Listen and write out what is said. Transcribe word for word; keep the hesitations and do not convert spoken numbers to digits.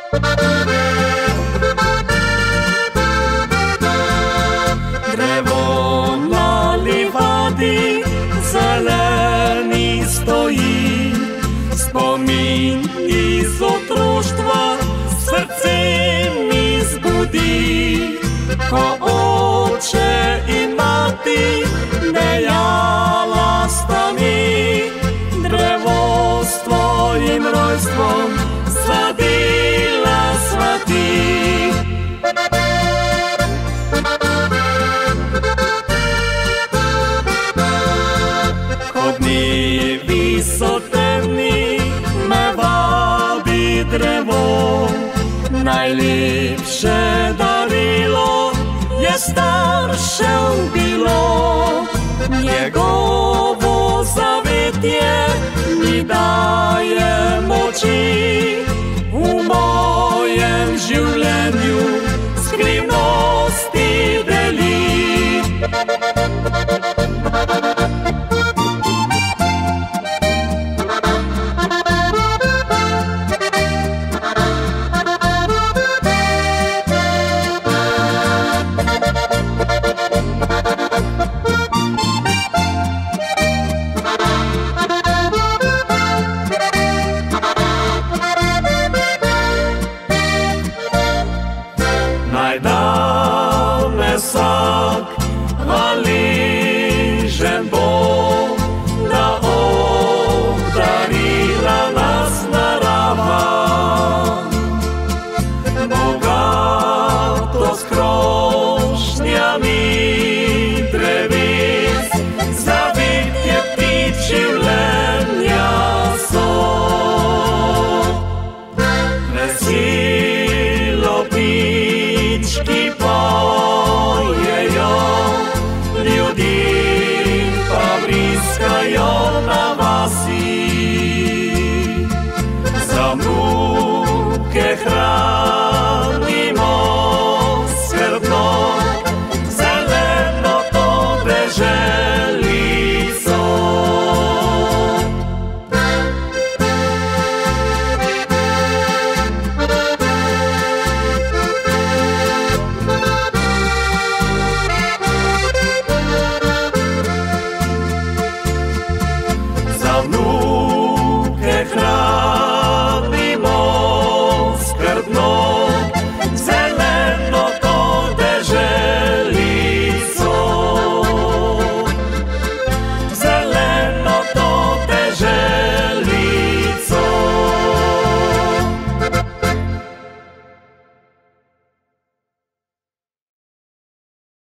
Drevo na livadi zeleni stoji, spomin iz otroštva srce mi zbudi. Ko oče in mati dejala sta mi, drevo s tvojim rojstvom sadila sva ti. Ko dnevi so temni, me vabi drevo, najlepše darilo je staršev bilo. Njegovo zavetje mi daje moči,